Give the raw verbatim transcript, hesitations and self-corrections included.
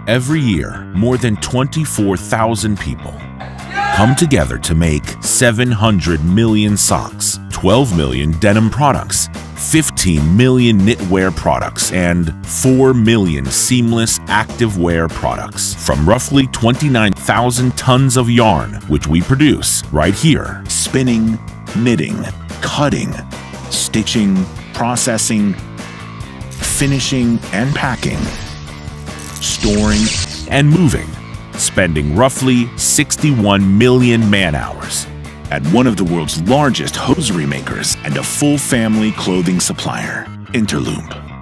Every year, more than twenty-four thousand people come together to make seven hundred million socks, twelve million denim products, fifteen million knitwear products, and four million seamless activewear products from roughly twenty-nine thousand tons of yarn, which we produce right here. Spinning, knitting, cutting, stitching, processing, finishing and packing, storing and moving, spending roughly sixty-one million man-hours at one of the world's largest hosiery makers and a full family clothing supplier, Interloop.